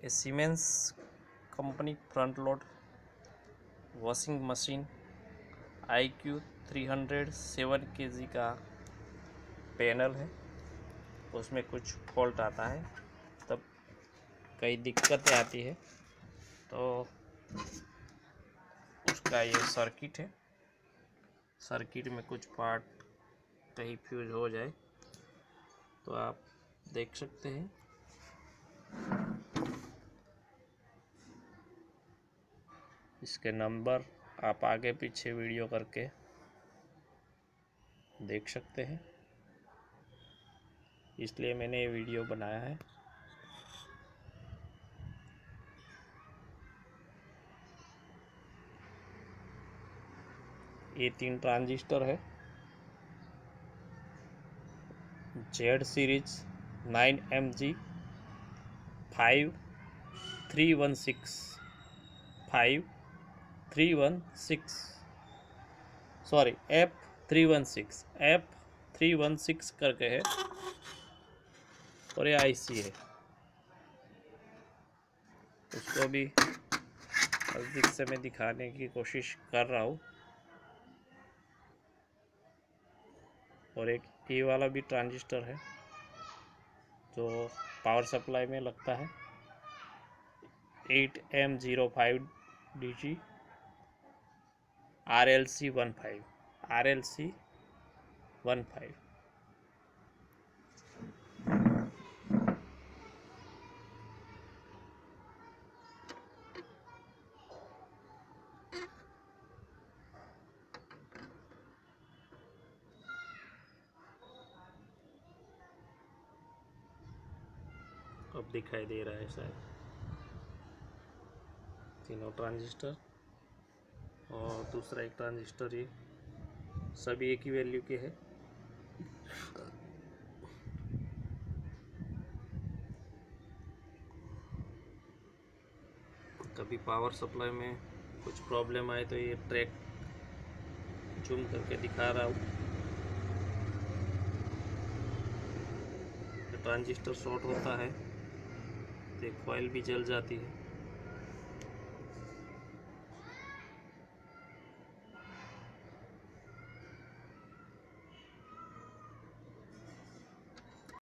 ए Siemens company front load washing machine IQ 307 kg का panel है। उसमें कुछ फॉल्ट आता है तब कई दिक्कतें आती है, तो उसका ये सर्किट है। सर्किट में कुछ पार्ट कहीं फ्यूज हो जाए तो आप देख सकते हैं। इसके नंबर आप आगे पीछे वीडियो करके देख सकते हैं, इसलिए मैंने ये वीडियो बनाया है। ये 3 ट्रांजिस्टर है। Z series 9MG 5316 sorry F316 करके है, और ये IC है। उसको भी नज़दीक से मैं दिखाने की कोशिश कर रहा हूँ। और एक ये वाला भी ट्रांजिस्टर है जो पावर सप्लाई में लगता है, 8M05DG RLC15। अब दिखाई दे रहा है शायद। तीनों ट्रांजिस्टर और दूसरा एक ट्रांजिस्टर, ये सभी एक ही वैल्यू के है। कभी पावर सप्लाई में कुछ प्रॉब्लम आए तो ये ट्रैक जूम करके दिखा रहा हूँ। ट्रांजिस्टर शॉर्ट होता है तो एक कॉइल भी जल जाती है।